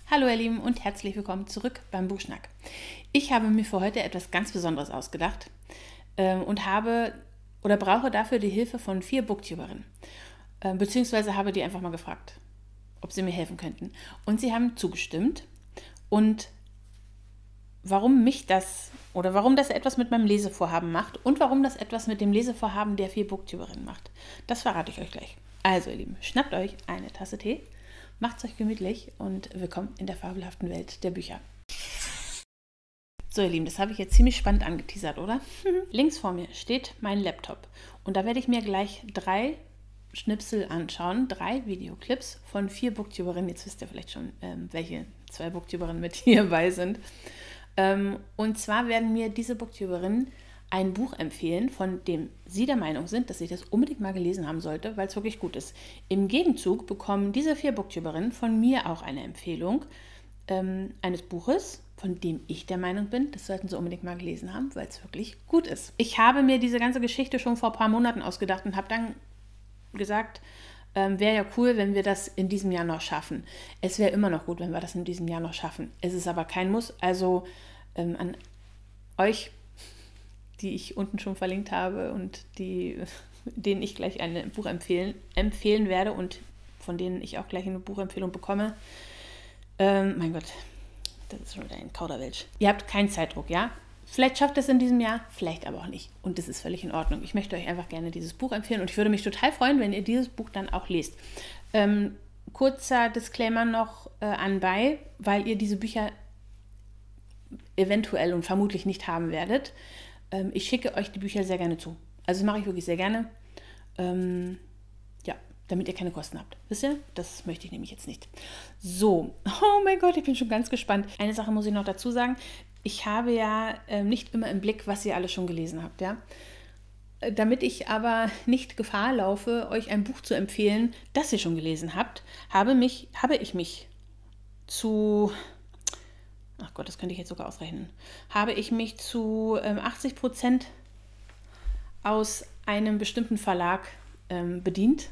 Hallo ihr Lieben und herzlich willkommen zurück beim Buchschnack. Ich habe mir für heute etwas ganz Besonderes ausgedacht und brauche dafür die Hilfe von 4 Booktuberinnen. Beziehungsweise habe die einfach mal gefragt, ob sie mir helfen könnten. Und sie haben zugestimmt. Und warum das etwas mit meinem Lesevorhaben macht und warum das etwas mit dem Lesevorhaben der 4 Booktuberinnen macht, das verrate ich euch gleich. Also ihr Lieben, schnappt euch eine Tasse Tee, macht's euch gemütlich und willkommen in der fabelhaften Welt der Bücher. So ihr Lieben, das habe ich jetzt ziemlich spannend angeteasert, oder? Links vor mir steht mein Laptop und da werde ich mir gleich 3 Schnipsel anschauen, 3 Videoclips von 4 Booktuberinnen. Jetzt wisst ihr vielleicht schon, welche 2 Booktuberinnen mit hierbei sind. Und zwar werden mir diese Booktuberinnen ein Buch empfehlen, von dem sie der Meinung sind, dass ich das unbedingt mal gelesen haben sollte, weil es wirklich gut ist. Im Gegenzug bekommen diese 4 Booktuberinnen von mir auch eine Empfehlung eines Buches, von dem ich der Meinung bin, das sollten sie unbedingt mal gelesen haben, weil es wirklich gut ist. Ich habe mir diese ganze Geschichte schon vor ein paar Monaten ausgedacht und habe dann gesagt, wäre ja cool, wenn wir das in diesem Jahr noch schaffen. Es wäre immer noch gut, wenn wir das in diesem Jahr noch schaffen. Es ist aber kein Muss. Also an euch, die ich unten schon verlinkt habe und denen ich gleich ein Buch empfehlen werde und von denen ich auch gleich eine Buchempfehlung bekomme. Mein Gott, das ist schon wieder ein Kauderwelsch. Ihr habt keinen Zeitdruck, ja? Vielleicht schafft ihr es in diesem Jahr, vielleicht aber auch nicht. Und das ist völlig in Ordnung. Ich möchte euch einfach gerne dieses Buch empfehlen und ich würde mich total freuen, wenn ihr dieses Buch dann auch lest. Kurzer Disclaimer noch anbei, weil ihr diese Bücher eventuell und vermutlich nicht haben werdet. Ich schicke euch die Bücher sehr gerne zu. Also das mache ich wirklich sehr gerne. Damit ihr keine Kosten habt. Wisst ihr? Das möchte ich nämlich jetzt nicht. So, oh mein Gott, ich bin schon ganz gespannt. Eine Sache muss ich noch dazu sagen. Ich habe ja nicht immer im Blick, was ihr alle schon gelesen habt. Ja? Damit ich aber nicht Gefahr laufe, euch ein Buch zu empfehlen, das ihr schon gelesen habt, habe ich mich zu 80% aus einem bestimmten Verlag bedient.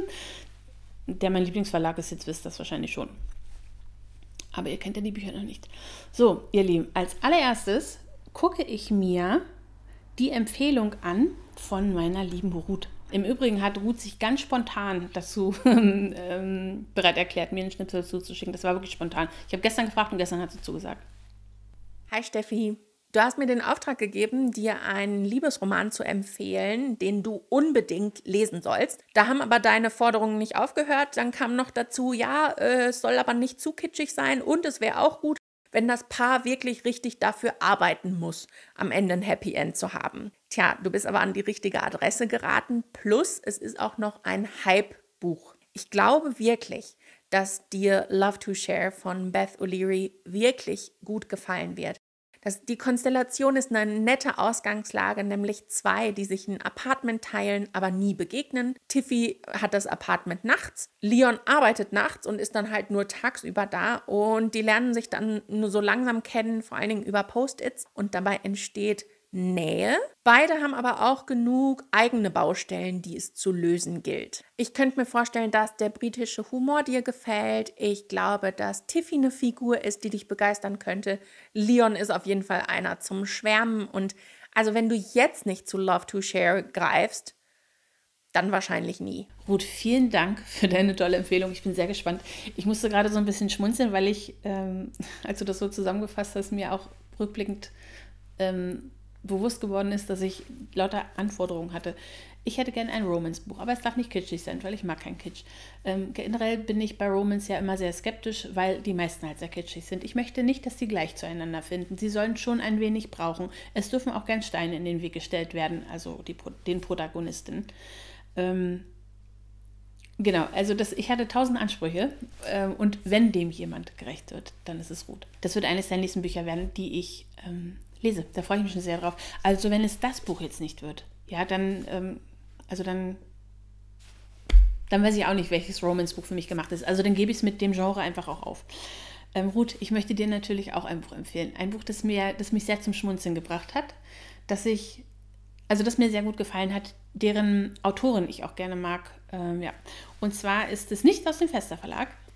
Der mein Lieblingsverlag ist, jetzt wisst ihr das wahrscheinlich schon. Aber ihr kennt ja die Bücher noch nicht. So, ihr Lieben, als allererstes gucke ich mir die Empfehlung an von meiner lieben Ruth. Im Übrigen hat Ruth sich ganz spontan dazu bereit erklärt, mir einen Schnipsel zuzuschicken. Das war wirklich spontan. Ich habe gestern gefragt und gestern hat sie zugesagt. Hi Steffi, du hast mir den Auftrag gegeben, dir einen Liebesroman zu empfehlen, den du unbedingt lesen sollst. Da haben aber deine Forderungen nicht aufgehört. Dann kam noch dazu, es soll aber nicht zu kitschig sein und es wäre auch gut, wenn das Paar wirklich richtig dafür arbeiten muss, am Ende ein Happy End zu haben. Tja, du bist aber an die richtige Adresse geraten. Plus, es ist auch noch ein Hype-Buch. Ich glaube wirklich, dass dir Love to Share von Beth O'Leary wirklich gut gefallen wird. Die Konstellation ist eine nette Ausgangslage, nämlich 2, die sich ein Apartment teilen, aber nie begegnen. Tiffy hat das Apartment nachts, Leon arbeitet nachts und ist dann halt nur tagsüber da und die lernen sich dann nur so langsam kennen, vor allen Dingen über Post-its und dabei entsteht Nähe. Beide haben aber auch genug eigene Baustellen, die es zu lösen gilt. Ich könnte mir vorstellen, dass der britische Humor dir gefällt. Ich glaube, dass Tiffy eine Figur ist, die dich begeistern könnte. Leon ist auf jeden Fall einer zum Schwärmen. Und also wenn du jetzt nicht zu Love to Share greifst, dann wahrscheinlich nie. Ruth, vielen Dank für deine tolle Empfehlung. Ich bin sehr gespannt. Ich musste gerade so ein bisschen schmunzeln, weil ich, als du das so zusammengefasst hast, mir auch rückblickend bewusst geworden ist, dass ich lauter Anforderungen hatte. Ich hätte gerne ein Romance-Buch, aber es darf nicht kitschig sein, weil ich mag keinen Kitsch. Generell bin ich bei Romance ja immer sehr skeptisch, weil die meisten halt sehr kitschig sind. Ich möchte nicht, dass die gleich zueinander finden. Sie sollen schon ein wenig brauchen. Es dürfen auch gern Steine in den Weg gestellt werden, also den Protagonisten. Genau, also ich hatte 1000 Ansprüche und wenn dem jemand gerecht wird, dann ist es gut. Das wird eines der nächsten Bücher werden, die ich lese. Da freue ich mich schon sehr drauf. Also wenn es das Buch jetzt nicht wird, ja, dann weiß ich auch nicht, welches Romance-Buch für mich gemacht ist. Also dann gebe ich es mit dem Genre einfach auch auf. Ruth, ich möchte dir natürlich auch ein Buch empfehlen. Ein Buch, das mich sehr zum Schmunzeln gebracht hat, das mir sehr gut gefallen hat, deren Autorin ich auch gerne mag. Und zwar ist es nicht aus dem Fester Verlag.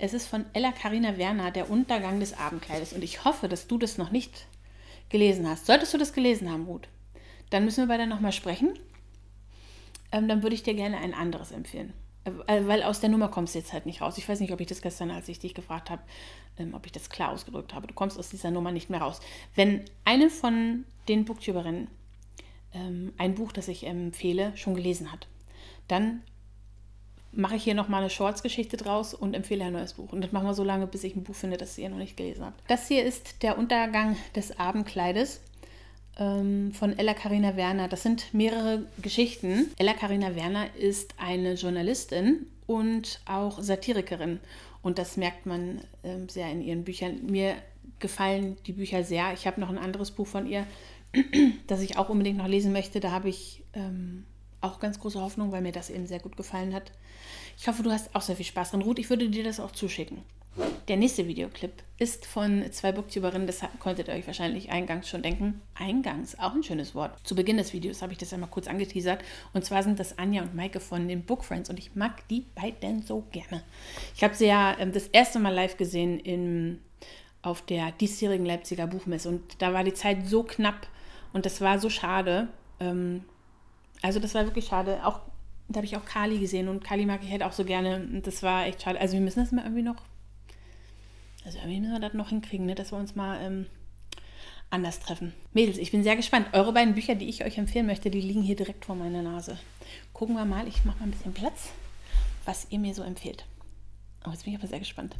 Es ist von Ella Carina Werner, Der Untergang des Abendkleides. Und ich hoffe, dass du das noch nicht gelesen hast. Solltest du das gelesen haben, Ruth, dann müssen wir beide nochmal sprechen. Dann würde ich dir gerne ein anderes empfehlen. Weil aus der Nummer kommst du jetzt halt nicht raus. Ich weiß nicht, ob ich das gestern, als ich dich gefragt habe, ob ich das klar ausgedrückt habe. Du kommst aus dieser Nummer nicht mehr raus. Wenn eine von den Booktuberinnen ein Buch, das ich empfehle, schon gelesen hat, dann mache ich hier nochmal eine Shorts-Geschichte draus und empfehle ein neues Buch. Und das machen wir so lange, bis ich ein Buch finde, das ihr noch nicht gelesen habt. Das hier ist Der Untergang des Abendkleides von Ella Carina Werner. Das sind mehrere Geschichten. Ella Carina Werner ist eine Journalistin und auch Satirikerin. Und das merkt man sehr in ihren Büchern. Mir gefallen die Bücher sehr. Ich habe noch ein anderes Buch von ihr, das ich auch unbedingt noch lesen möchte. Da habe ich auch ganz große Hoffnung, weil mir das eben sehr gut gefallen hat. Ich hoffe, du hast auch sehr viel Spaß dran. Ruth, ich würde dir das auch zuschicken. Der nächste Videoclip ist von 2 Booktuberinnen, das konntet ihr euch wahrscheinlich eingangs schon denken. Eingangs, auch ein schönes Wort. Zu Beginn des Videos habe ich das einmal kurz angeteasert. Und zwar sind das Anja und Maike von den Book Friends und ich mag die beiden so gerne. Ich habe sie ja das erste Mal live gesehen auf der diesjährigen Leipziger Buchmesse und da war die Zeit so knapp und das war so schade. Also das war wirklich schade. Auch, da habe ich auch Kali gesehen und Kali mag ich halt auch so gerne und das war echt schade. Also wir müssen das mal irgendwie noch... Also irgendwie müssen wir das noch hinkriegen, ne? Dass wir uns mal anders treffen. Mädels, ich bin sehr gespannt. Eure beiden Bücher, die ich euch empfehlen möchte, die liegen hier direkt vor meiner Nase. Gucken wir mal, ich mache mal ein bisschen Platz, was ihr mir so empfehlt. Oh, jetzt bin ich aber sehr gespannt.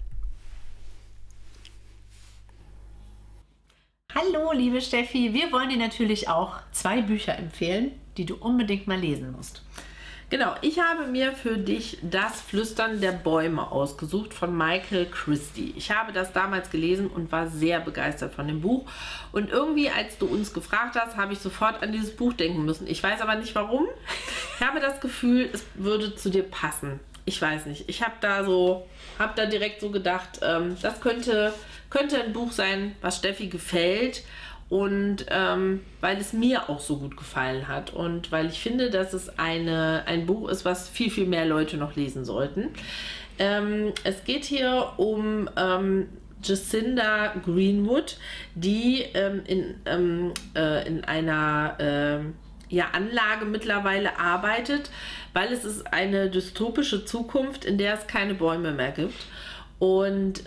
Hallo, liebe Steffi. Wir wollen dir natürlich auch 2 Bücher empfehlen, die du unbedingt mal lesen musst. Genau, ich habe mir für dich Das Flüstern der Bäume ausgesucht von Michael Christie. Ich habe das damals gelesen und war sehr begeistert von dem Buch. Und irgendwie, als du uns gefragt hast, habe ich sofort an dieses Buch denken müssen. Ich weiß aber nicht warum. Ich habe das Gefühl, es würde zu dir passen. Ich weiß nicht. Ich habe da direkt so gedacht, das könnte ein Buch sein, was Steffi gefällt. Und weil es mir auch so gut gefallen hat und weil ich finde, dass es ein Buch ist, was viel, viel mehr Leute noch lesen sollten. Es geht hier um Jacinda Greenwood, die in einer Anlage mittlerweile arbeitet, weil es ist eine dystopische Zukunft, in der es keine Bäume mehr gibt. Und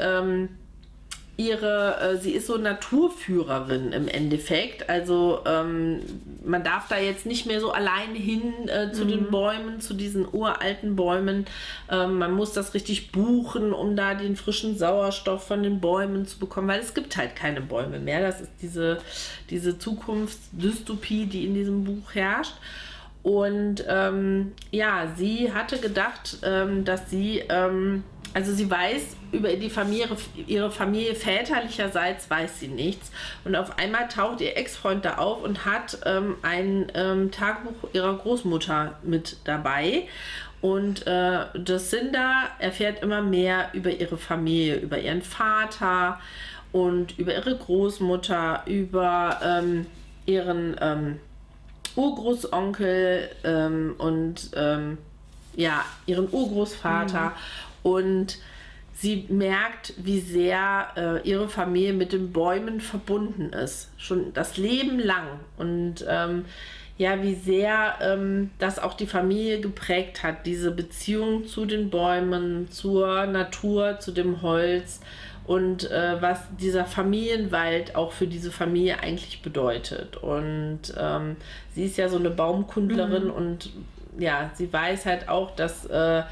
sie ist so Naturführerin im Endeffekt, also man darf da jetzt nicht mehr so allein hin zu den Bäumen, zu diesen uralten Bäumen. Man muss das richtig buchen, um da den frischen Sauerstoff von den Bäumen zu bekommen, weil es gibt halt keine Bäume mehr. Das ist diese Zukunftsdystopie, die in diesem Buch herrscht. Und sie hatte gedacht, dass sie weiß über ihre Familie väterlicherseits weiß sie nichts. Und auf einmal taucht ihr Ex-Freund da auf und hat ein Tagebuch ihrer Großmutter mit dabei. Und Jacinda erfährt immer mehr über ihre Familie, über ihren Vater und über ihre Großmutter, über ihren Urgroßonkel und ihren Urgroßvater. Und sie merkt, wie sehr ihre Familie mit den Bäumen verbunden ist, schon das Leben lang. Und wie sehr das auch die Familie geprägt hat, diese Beziehung zu den Bäumen, zur Natur, zu dem Holz und was dieser Familienwald auch für diese Familie eigentlich bedeutet. Und sie ist ja so eine Baumkundlerin und ja, sie weiß halt auch, dass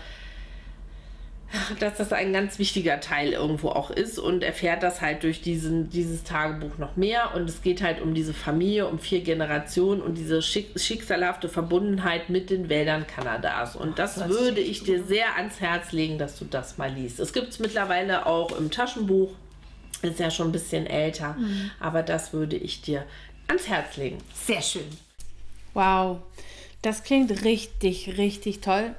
das ein ganz wichtiger Teil irgendwo auch ist und erfährt das halt durch dieses Tagebuch noch mehr. Und es geht halt um diese Familie, um 4 Generationen und diese schicksalhafte Verbundenheit mit den Wäldern Kanadas. Und das würde ich dir sehr ans Herz legen, dass du das mal liest. Es gibt es mittlerweile auch im Taschenbuch, ist ja schon ein bisschen älter, aber das würde ich dir ans Herz legen. Sehr schön. Wow, das klingt richtig, richtig toll.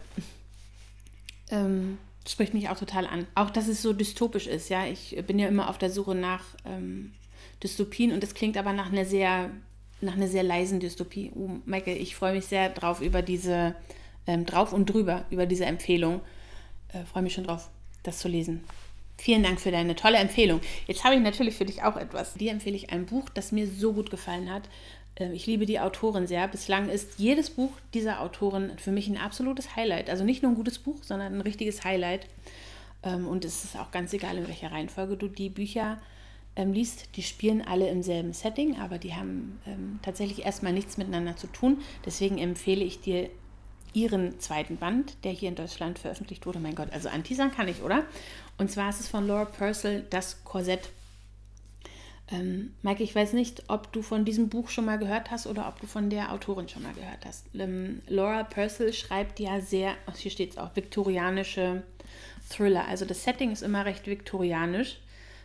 Spricht mich auch total an. Auch, dass es so dystopisch ist, ja. Ich bin ja immer auf der Suche nach Dystopien und es klingt aber nach einer sehr leisen Dystopie. Michael, ich freue mich sehr drauf über diese, über diese Empfehlung. Freue mich schon drauf, das zu lesen. Vielen Dank für deine tolle Empfehlung. Jetzt habe ich natürlich für dich auch etwas. Dir empfehle ich ein Buch, das mir so gut gefallen hat. Ich liebe die Autorin sehr. Bislang ist jedes Buch dieser Autorin für mich ein absolutes Highlight. Also nicht nur ein gutes Buch, sondern ein richtiges Highlight. Und es ist auch ganz egal, in welcher Reihenfolge du die Bücher liest. Die spielen alle im selben Setting, aber die haben tatsächlich erstmal nichts miteinander zu tun. Deswegen empfehle ich dir ihren zweiten Band, der hier in Deutschland veröffentlicht wurde. Mein Gott, also anteasern kann ich, oder? Und zwar ist es von Laura Purcell, Das Korsett. Maike, ich weiß nicht, ob du von diesem Buch schon mal gehört hast oder ob du von der Autorin schon mal gehört hast. Laura Purcell schreibt ja sehr, hier steht es auch, viktorianische Thriller. Also das Setting ist immer recht viktorianisch.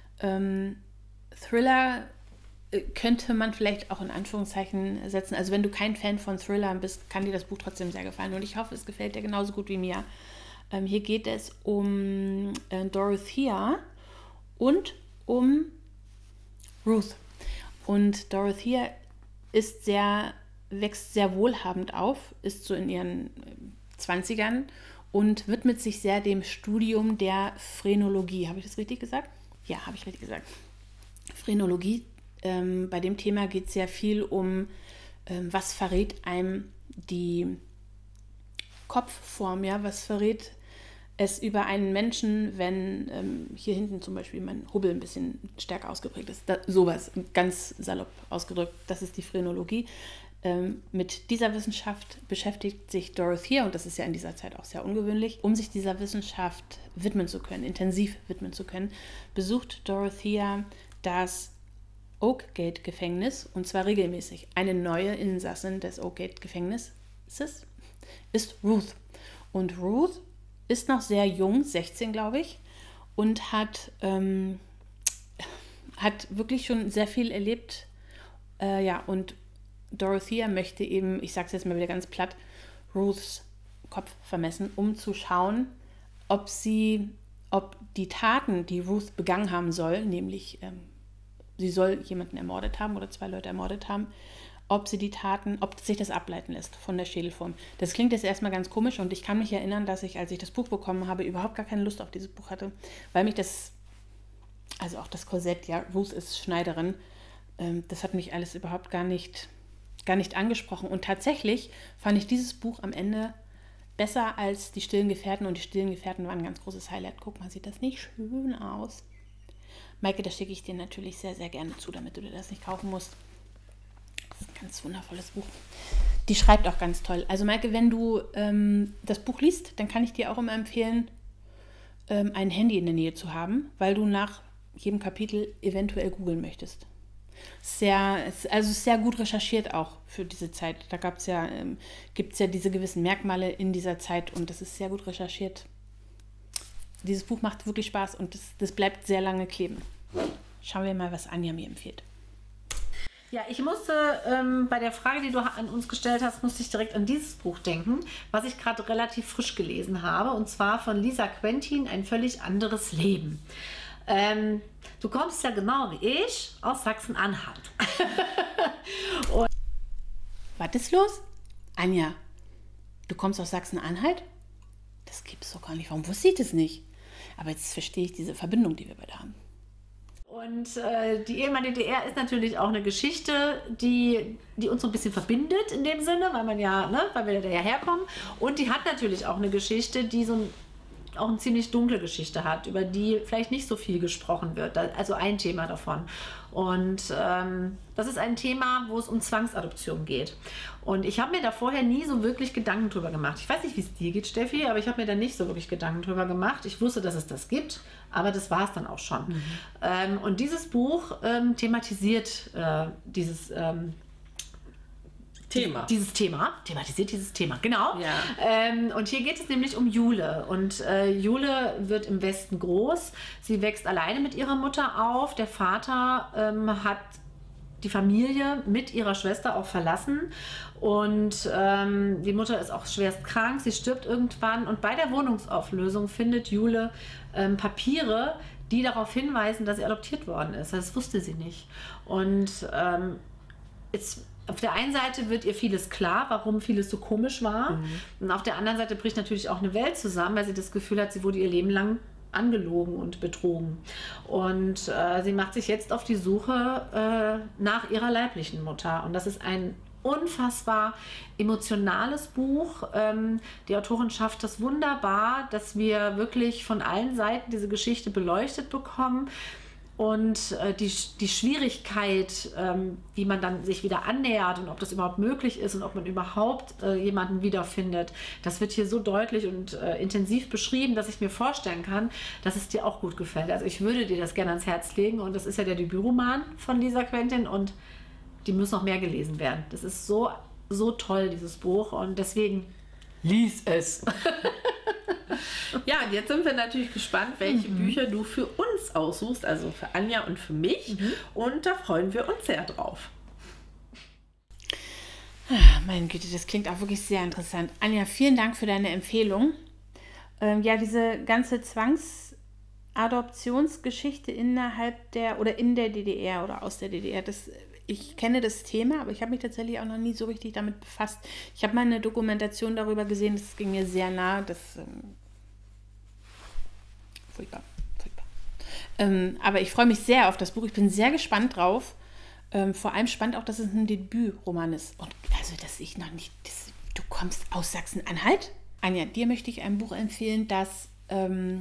Thriller könnte man vielleicht auch in Anführungszeichen setzen. Also wenn du kein Fan von Thrillern bist, kann dir das Buch trotzdem sehr gefallen. Und ich hoffe, es gefällt dir genauso gut wie mir. Hier geht es um Dorothea und um Ruth. Und Dorothea wächst sehr wohlhabend auf, ist so in ihren 20ern und widmet sich sehr dem Studium der Phrenologie. Habe ich das richtig gesagt? Ja, habe ich richtig gesagt. Phrenologie. Bei dem Thema geht es sehr viel um, was verrät einem die Kopfform, ja, was verrät es über einen Menschen, wenn hier hinten zum Beispiel mein Hubbel ein bisschen stärker ausgeprägt ist. Sowas, ganz salopp ausgedrückt, das ist die Phrenologie. Mit dieser Wissenschaft beschäftigt sich Dorothea, und das ist ja in dieser Zeit auch sehr ungewöhnlich, um sich dieser Wissenschaft widmen zu können, intensiv widmen zu können, besucht Dorothea das Oakgate-Gefängnis, und zwar regelmäßig. Eine neue Insassin des Oakgate-Gefängnisses ist Ruth. Und Ruth ist noch sehr jung, 16 glaube ich, und hat wirklich schon sehr viel erlebt. Und Dorothea möchte eben, ich sage es jetzt mal wieder ganz platt, Ruths Kopf vermessen, um zu schauen, ob die Taten, die Ruth begangen haben soll, nämlich sie soll jemanden ermordet haben oder 2 Leute ermordet haben, ob sich das ableiten lässt von der Schädelform. Das klingt jetzt erstmal ganz komisch, und ich kann mich erinnern, dass ich, als ich das Buch bekommen habe, überhaupt gar keine Lust auf dieses Buch hatte, weil mich also auch das Korsett, ja, Ruth ist Schneiderin, das hat mich alles überhaupt gar nicht angesprochen. Und tatsächlich fand ich dieses Buch am Ende besser als Die stillen Gefährten, und Die stillen Gefährten waren ein ganz großes Highlight. Guck mal, sieht das nicht schön aus? Maike, das schicke ich dir natürlich sehr, sehr gerne zu, damit du dir das nicht kaufen musst. Das ist ein ganz wundervolles Buch. Die schreibt auch ganz toll. Also Maike, wenn du das Buch liest, dann kann ich dir auch immer empfehlen, ein Handy in der Nähe zu haben, weil du nach jedem Kapitel eventuell googeln möchtest. Sehr gut recherchiert auch für diese Zeit. Da gibt es ja diese gewissen Merkmale in dieser Zeit, und das ist sehr gut recherchiert. Dieses Buch macht wirklich Spaß, und das bleibt sehr lange kleben. Schauen wir mal, was Anja mir empfiehlt. Ja, ich musste bei der Frage, die du an uns gestellt hast, musste ich direkt an dieses Buch denken, was ich gerade relativ frisch gelesen habe, und zwar von Lisa Quentin, Ein völlig anderes Leben. Du kommst ja genau wie ich aus Sachsen-Anhalt. Was ist los? Anja, du kommst aus Sachsen-Anhalt? Das gibt's doch gar nicht. Warum wusste ich das nicht? Aber jetzt verstehe ich diese Verbindung, die wir beide haben. Und die ehemalige DDR ist natürlich auch eine Geschichte, die uns so ein bisschen verbindet in dem Sinne, weil wir da ja herkommen. Und die hat natürlich auch eine Geschichte, die auch eine ziemlich dunkle Geschichte hat, über die vielleicht nicht so viel gesprochen wird. Also ein Thema davon. Und das ist ein Thema, wo es um Zwangsadoption geht. Und ich habe mir da vorher nie so wirklich Gedanken drüber gemacht. Ich weiß nicht, wie es dir geht, Steffi, aber ich habe mir da nicht so wirklich Gedanken drüber gemacht. Ich wusste, dass es das gibt, aber das war es dann auch schon. Mhm. Und dieses Buch thematisiert thematisiert dieses Thema, genau. Ja. Und hier geht es nämlich um Jule. Und Jule wird im Westen groß. Sie wächst alleine mit ihrer Mutter auf. Der Vater hat die Familie mit ihrer Schwester auch verlassen. Und die Mutter ist auch schwerst krank. Sie stirbt irgendwann. Und bei der Wohnungsauflösung findet Jule Papiere, die darauf hinweisen, dass sie adoptiert worden ist. Das wusste sie nicht. Und auf der einen Seite wird ihr vieles klar, warum vieles so komisch war. Mhm. Und auf der anderen Seite bricht natürlich auch eine Welt zusammen, weil sie das Gefühl hat, sie wurde ihr Leben lang angelogen und betrogen. Und sie macht sich jetzt auf die Suche nach ihrer leiblichen Mutter. Und das ist ein unfassbar emotionales Buch. Die Autorin schafft das wunderbar, dass wir wirklich von allen Seiten diese Geschichte beleuchtet bekommen. Und die Schwierigkeit, wie man dann sich wieder annähert und ob das überhaupt möglich ist und ob man überhaupt jemanden wiederfindet, das wird hier so deutlich und intensiv beschrieben, dass ich mir vorstellen kann, dass es dir auch gut gefällt. Also ich würde dir das gerne ans Herz legen, und das ist ja der Debütroman von Lisa Quentin, und die muss noch mehr gelesen werden. Das ist so, so toll, dieses Buch, und deswegen lies es. Ja, und jetzt sind wir natürlich gespannt, welche Bücher du für uns aussuchst, also für Anja und für mich. Und da freuen wir uns sehr drauf. Meine Güte, das klingt auch wirklich sehr interessant. Anja, vielen Dank für deine Empfehlung. Ja, diese ganze Zwangsadoptionsgeschichte innerhalb der oder in der DDR oder aus der DDR, ich kenne das Thema, aber ich habe mich tatsächlich auch noch nie so richtig damit befasst. Ich habe mal eine Dokumentation darüber gesehen, das ging mir sehr nah. Furchtbar. Aber ich freue mich sehr auf das Buch. Ich bin sehr gespannt drauf. Vor allem spannend auch, dass es ein Debütroman ist. Und also, dass ich noch nicht... du kommst aus Sachsen-Anhalt? Anja, dir möchte ich ein Buch empfehlen, das einen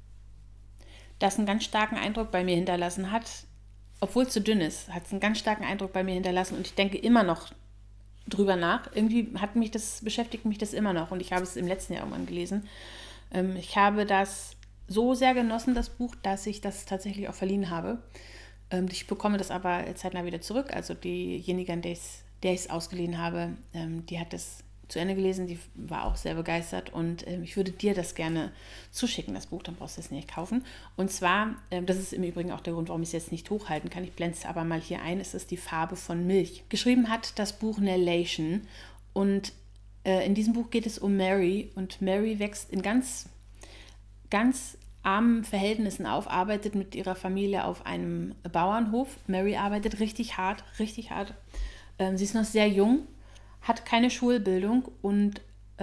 ganz starken Eindruck bei mir hinterlassen hat. Obwohl es zu dünn ist, hat es einen ganz starken Eindruck bei mir hinterlassen. Und ich denke immer noch drüber nach. Irgendwie beschäftigt mich das immer noch. Und ich habe es im letzten Jahr irgendwann gelesen. Ich habe das so sehr genossen, das Buch, dass ich das tatsächlich auch verliehen habe. Ich bekomme das aber zeitnah wieder zurück. Also diejenige, der ich es ausgeliehen habe, die hat das zu Ende gelesen, die war auch sehr begeistert, und ich würde dir das gerne zuschicken, das Buch, dann brauchst du es nicht kaufen. Und zwar, das ist im Übrigen auch der Grund, warum ich es jetzt nicht hochhalten kann, ich blende es aber mal hier ein, es ist Die Farbe von Milch. Geschrieben hat das Buch Nelation, und in diesem Buch geht es um Mary, und Mary wächst in ganz, ganz armen Verhältnissen auf, arbeitet mit ihrer Familie auf einem Bauernhof. Mary arbeitet richtig hart, richtig hart. Sie ist noch sehr jung, hat keine Schulbildung, und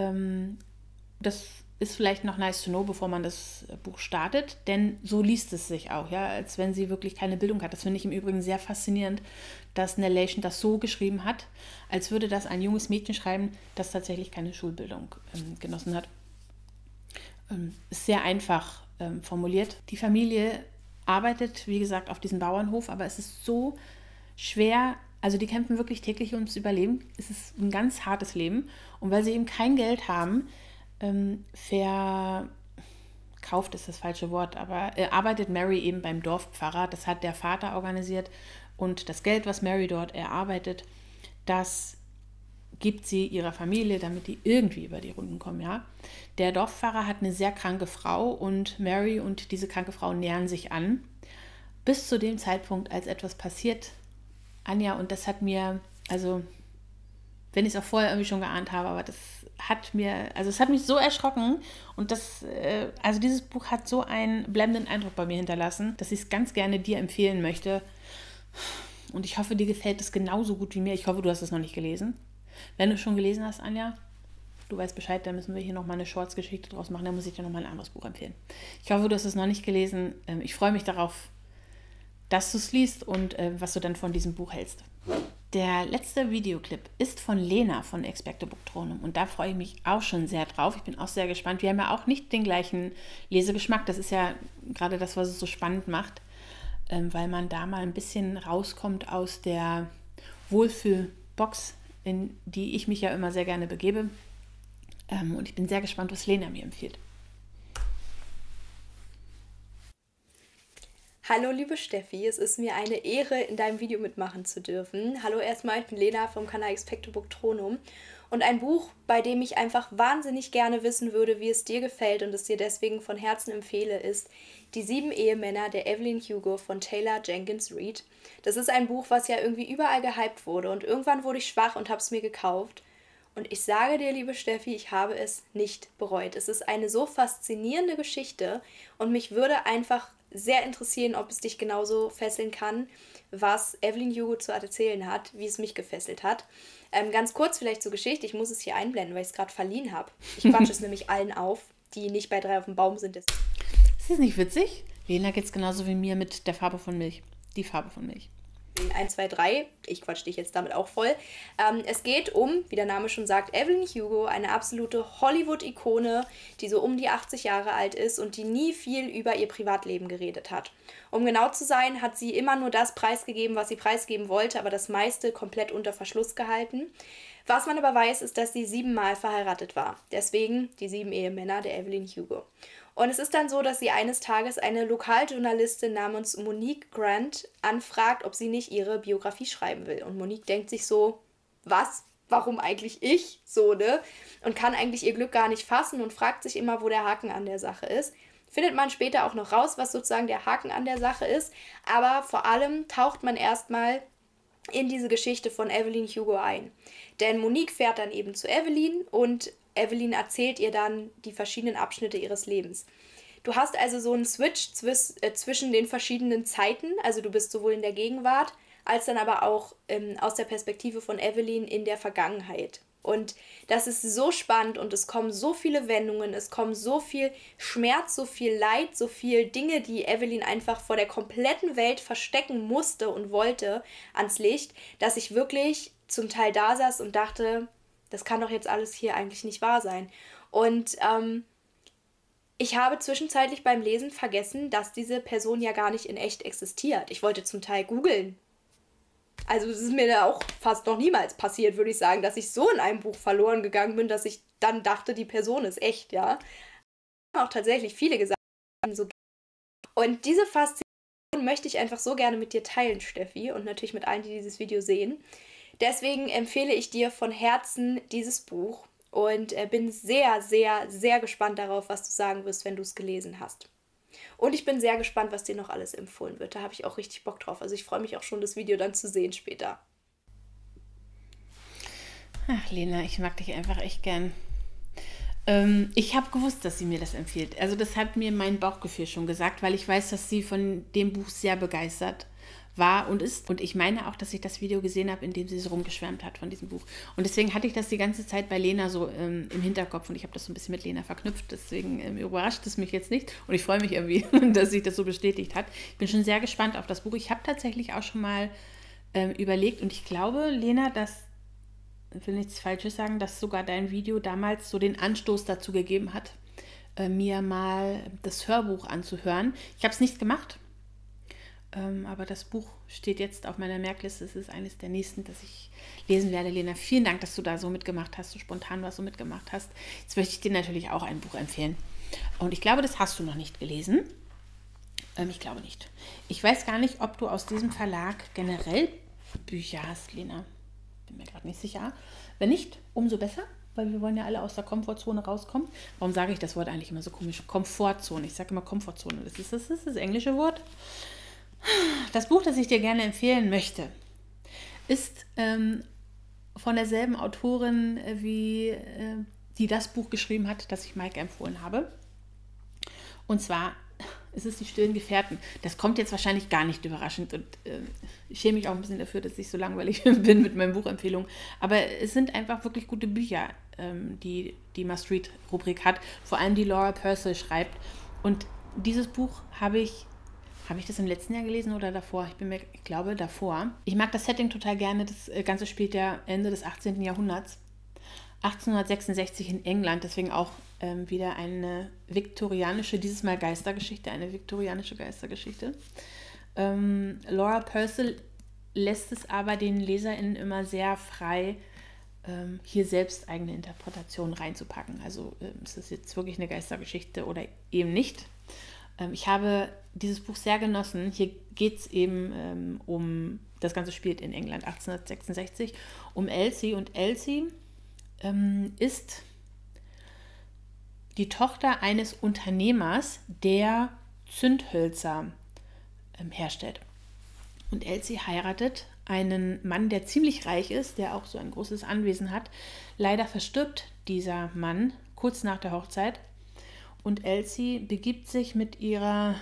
das ist vielleicht noch nice to know, bevor man das Buch startet, denn so liest es sich auch, ja, als wenn sie wirklich keine Bildung hat. Das finde ich im Übrigen sehr faszinierend, dass Nelation das so geschrieben hat, als würde das ein junges Mädchen schreiben, das tatsächlich keine Schulbildung genossen hat. Ist sehr einfach formuliert. Die Familie arbeitet, wie gesagt, auf diesem Bauernhof, aber es ist so schwer. Also die kämpfen wirklich täglich ums Überleben. Es ist ein ganz hartes Leben. Und weil sie eben kein Geld haben, verkauft ist das falsche Wort, aber arbeitet Mary eben beim Dorfpfarrer. Das hat der Vater organisiert. Und das Geld, was Mary dort erarbeitet, das gibt sie ihrer Familie, damit die irgendwie über die Runden kommen. Ja? Der Dorfpfarrer hat eine sehr kranke Frau, und Mary und diese kranke Frau nähern sich an. Bis zu dem Zeitpunkt, als etwas passiert, Anja, und das hat mir, also wenn ich es auch vorher irgendwie schon geahnt habe, aber es hat mich so erschrocken, und also dieses Buch hat so einen blendenden Eindruck bei mir hinterlassen, dass ich es ganz gerne dir empfehlen möchte, und ich hoffe, dir gefällt es genauso gut wie mir. Ich hoffe, du hast es noch nicht gelesen. Wenn du schon gelesen hast, Anja, du weißt Bescheid, dann müssen wir hier nochmal eine Shorts-Geschichte draus machen, dann muss ich dir nochmal ein anderes Buch empfehlen. Ich hoffe, du hast es noch nicht gelesen. Ich freue mich darauf, dass du es liest und was du dann von diesem Buch hältst. Der letzte Videoclip ist von Lena von Expecto Booktronom, und da freue ich mich auch schon sehr drauf. Ich bin auch sehr gespannt. Wir haben ja auch nicht den gleichen Lesegeschmack. Das ist ja gerade das, was es so spannend macht, weil man da mal ein bisschen rauskommt aus der Wohlfühlbox, in die ich mich ja immer sehr gerne begebe. Und ich bin sehr gespannt, was Lena mir empfiehlt. Hallo liebe Steffi, es ist mir eine Ehre, in deinem Video mitmachen zu dürfen. Hallo erstmal, ich bin Lena vom Kanal Expecto Booktronom, und ein Buch, bei dem ich einfach wahnsinnig gerne wissen würde, wie es dir gefällt und es dir deswegen von Herzen empfehle, ist Die 7 Ehemänner der Evelyn Hugo von Taylor Jenkins Reid. Das ist ein Buch, was ja irgendwie überall gehypt wurde, und irgendwann wurde ich schwach und habe es mir gekauft. Und ich sage dir, liebe Steffi, ich habe es nicht bereut. Es ist eine so faszinierende Geschichte, und mich würde einfach sehr interessieren, ob es dich genauso fesseln kann, was Evelyn Hugo zu erzählen hat, wie es mich gefesselt hat. Ganz kurz vielleicht zur Geschichte, ich muss es hier einblenden, weil ich es gerade verliehen habe. Ich quatsche es nämlich allen auf, die nicht bei 3 auf dem Baum sind. das nicht witzig? Lena geht's genauso wie mir mit der Farbe von Milch. Die Farbe von Milch. 1, 2, 3. Ich quatsch dich jetzt damit auch voll. Es geht um, wie der Name schon sagt, Evelyn Hugo, eine absolute Hollywood-Ikone, die so um die 80 Jahre alt ist und die nie viel über ihr Privatleben geredet hat. Um genau zu sein, hat sie immer nur das preisgegeben, was sie preisgeben wollte, aber das meiste komplett unter Verschluss gehalten. Was man aber weiß, ist, dass sie 7-mal verheiratet war. Deswegen die 7 Ehemänner der Evelyn Hugo. Und es ist dann so, dass sie eines Tages eine Lokaljournalistin namens Monique Grant anfragt, ob sie nicht ihre Biografie schreiben will. Und Monique denkt sich so, was? Warum eigentlich ich? So, ne? Und kann eigentlich ihr Glück gar nicht fassen und fragt sich immer, wo der Haken an der Sache ist. Findet man später auch noch raus, was sozusagen der Haken an der Sache ist. Aber vor allem taucht man erstmal in diese Geschichte von Evelyn Hugo ein. Denn Monique fährt dann eben zu Evelyn und Evelyn erzählt ihr dann die verschiedenen Abschnitte ihres Lebens. Du hast also so einen Switch zwischen den verschiedenen Zeiten, also du bist sowohl in der Gegenwart, als dann aber auch aus der Perspektive von Evelyn in der Vergangenheit. Und das ist so spannend und es kommen so viele Wendungen, es kommen so viel Schmerz, so viel Leid, so viel Dinge, die Evelyn einfach vor der kompletten Welt verstecken musste und wollte, ans Licht, dass ich wirklich zum Teil da saß und dachte, das kann doch jetzt alles hier eigentlich nicht wahr sein. Und ich habe zwischenzeitlich beim Lesen vergessen, dass diese Person ja gar nicht in echt existiert. Ich wollte zum Teil googeln. Also es ist mir da auch fast noch niemals passiert, würde ich sagen, dass ich so in einem Buch verloren gegangen bin, dass ich dann dachte, die Person ist echt, ja. Auch tatsächlich viele gesagt. Und diese Faszination möchte ich einfach so gerne mit dir teilen, Steffi, und natürlich mit allen, die dieses Video sehen. Deswegen empfehle ich dir von Herzen dieses Buch und bin sehr, sehr, sehr gespannt darauf, was du sagen wirst, wenn du es gelesen hast. Und ich bin sehr gespannt, was dir noch alles empfohlen wird. Da habe ich auch richtig Bock drauf. Also ich freue mich auch schon, das Video dann zu sehen später. Ach, Lena, ich mag dich einfach echt gern. Ich habe gewusst, dass sie mir das empfiehlt. Also das hat mir mein Bauchgefühl schon gesagt, weil ich weiß, dass sie von dem Buch sehr begeistert war und ist. Und ich meine auch, dass ich das Video gesehen habe, in dem sie so rumgeschwärmt hat von diesem Buch. Und deswegen hatte ich das die ganze Zeit bei Lena so im Hinterkopf und ich habe das so ein bisschen mit Lena verknüpft. Deswegen überrascht es mich jetzt nicht. Und ich freue mich irgendwie, dass sich das so bestätigt hat. Ich bin schon sehr gespannt auf das Buch. Ich habe tatsächlich auch schon mal überlegt und ich glaube, Lena, ich will nichts Falsches sagen, dass sogar dein Video damals so den Anstoß dazu gegeben hat, mir mal das Hörbuch anzuhören. Ich habe es nicht gemacht. Aber das Buch steht jetzt auf meiner Merkliste. Es ist eines der nächsten, das ich lesen werde. Lena, vielen Dank, dass du da so mitgemacht hast, so spontan was so mitgemacht hast. Jetzt möchte ich dir natürlich auch ein Buch empfehlen. Und ich glaube, das hast du noch nicht gelesen. Ich glaube nicht. Ich weiß gar nicht, ob du aus diesem Verlag generell Bücher hast, Lena. Bin mir gerade nicht sicher. Wenn nicht, umso besser, weil wir wollen ja alle aus der Komfortzone rauskommen. Warum sage ich das Wort eigentlich immer so komisch? Komfortzone. Ich sage immer Komfortzone. Das ist das englische Wort. Das Buch, das ich dir gerne empfehlen möchte, ist von derselben Autorin, wie die das Buch geschrieben hat, das ich Maike empfohlen habe. Und zwar ist es Die stillen Gefährten. Das kommt jetzt wahrscheinlich gar nicht überraschend und ich schäme mich auch ein bisschen dafür, dass ich so langweilig bin mit meinen Buchempfehlungen. Aber es sind einfach wirklich gute Bücher, die Must Read-Rubrik hat. Vor allem die Laura Purcell schreibt. Und dieses Buch habe ich das im letzten Jahr gelesen oder davor? Ich glaube davor. Ich mag das Setting total gerne. Das Ganze spielt ja Ende des 18. Jahrhunderts. 1866 in England, deswegen auch wieder eine viktorianische, dieses Mal Geistergeschichte, eine viktorianische Geistergeschichte. Laura Purcell lässt es aber den LeserInnen immer sehr frei, hier selbst eigene Interpretationen reinzupacken. Also ist es jetzt wirklich eine Geistergeschichte oder eben nicht. Ich habe dieses Buch sehr genossen. Hier geht es eben das Ganze spielt in England 1866, um Elsie. Und Elsie ist die Tochter eines Unternehmers, der Zündhölzer herstellt. Und Elsie heiratet einen Mann, der ziemlich reich ist, der auch so ein großes Anwesen hat. Leider verstirbt dieser Mann kurz nach der Hochzeit. Und Elsie begibt sich mit ihrer,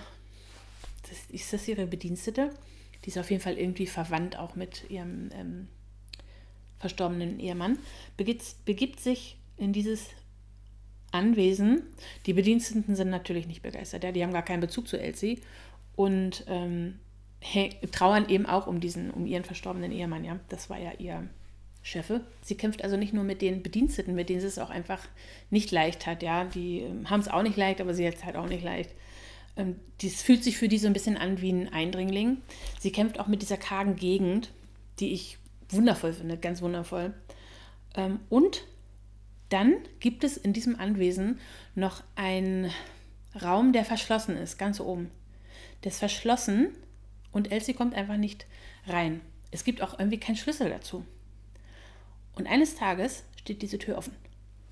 ist das ihre Bedienstete? Die ist auf jeden Fall irgendwie verwandt auch mit ihrem verstorbenen Ehemann. Begibt sich in dieses Anwesen. Die Bediensteten sind natürlich nicht begeistert. Ja? Die haben gar keinen Bezug zu Elsie und trauern eben auch um ihren verstorbenen Ehemann. Ja? Das war ja ihr Chefe. Sie kämpft also nicht nur mit den Bediensteten, mit denen sie es auch einfach nicht leicht hat. Ja? Die haben es auch nicht leicht, aber sie hat es halt auch nicht leicht. Das fühlt sich für die so ein bisschen an wie ein Eindringling. Sie kämpft auch mit dieser kargen Gegend, die ich wundervoll finde, ganz wundervoll. Und dann gibt es in diesem Anwesen noch einen Raum, der verschlossen ist, ganz oben. Der ist verschlossen und Elsie kommt einfach nicht rein. Es gibt auch irgendwie keinen Schlüssel dazu. Und eines Tages steht diese Tür offen.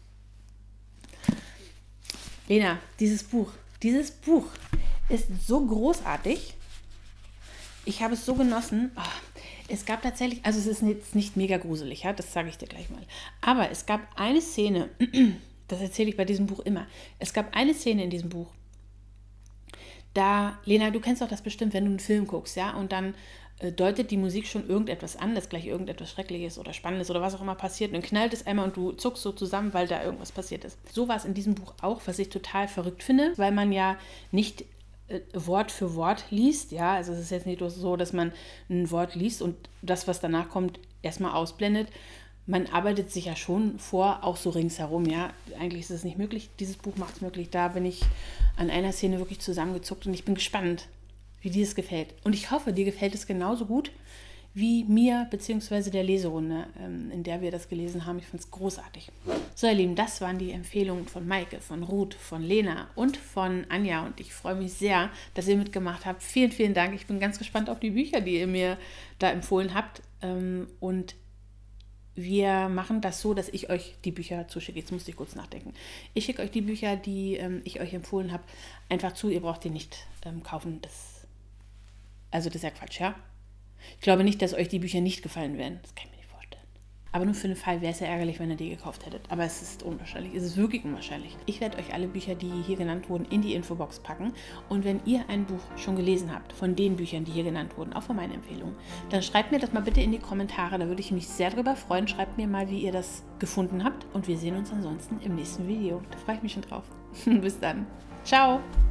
Lena, dieses Buch ist so großartig. Ich habe es so genossen. Oh, es gab tatsächlich, also es ist jetzt nicht mega gruselig, ja, das sage ich dir gleich mal. Aber es gab eine Szene, das erzähle ich bei diesem Buch immer. Es gab eine Szene in diesem Buch, da, Lena, du kennst doch das bestimmt, wenn du einen Film guckst, ja, und dann deutet die Musik schon irgendetwas an, dass gleich irgendetwas Schreckliches oder Spannendes oder was auch immer passiert. Und dann knallt es einmal und du zuckst so zusammen, weil da irgendwas passiert ist. So war es in diesem Buch auch, was ich total verrückt finde, weil man ja nicht Wort für Wort liest. Ja, also es ist jetzt nicht so, dass man ein Wort liest und das, was danach kommt, erstmal ausblendet. Man arbeitet sich ja schon vor, auch so ringsherum. Ja, eigentlich ist es nicht möglich. Dieses Buch macht es möglich. Da bin ich an einer Szene wirklich zusammengezuckt und ich bin gespannt, wie dir es gefällt. Und ich hoffe, dir gefällt es genauso gut wie mir bzw. der Leserunde, in der wir das gelesen haben. Ich fand es großartig. So, ihr Lieben, das waren die Empfehlungen von Maike, von Ruth, von Lena und von Anja. Und ich freue mich sehr, dass ihr mitgemacht habt. Vielen, vielen Dank. Ich bin ganz gespannt auf die Bücher, die ihr mir da empfohlen habt. Und wir machen das so, dass ich euch die Bücher zuschicke. Jetzt musste ich kurz nachdenken. Ich schicke euch die Bücher, die ich euch empfohlen habe, einfach zu. Ihr braucht die nicht kaufen. Das ist ja Quatsch, ja? Ich glaube nicht, dass euch die Bücher nicht gefallen werden. Das kann ich mir nicht vorstellen. Aber nur für den Fall wäre es ja ärgerlich, wenn ihr die gekauft hättet. Aber es ist unwahrscheinlich. Es ist wirklich unwahrscheinlich. Ich werde euch alle Bücher, die hier genannt wurden, in die Infobox packen. Und wenn ihr ein Buch schon gelesen habt, von den Büchern, die hier genannt wurden, auch von meinen Empfehlungen, dann schreibt mir das mal bitte in die Kommentare. Da würde ich mich sehr drüber freuen. Schreibt mir mal, wie ihr das gefunden habt. Und wir sehen uns ansonsten im nächsten Video. Da freue ich mich schon drauf. Bis dann. Ciao.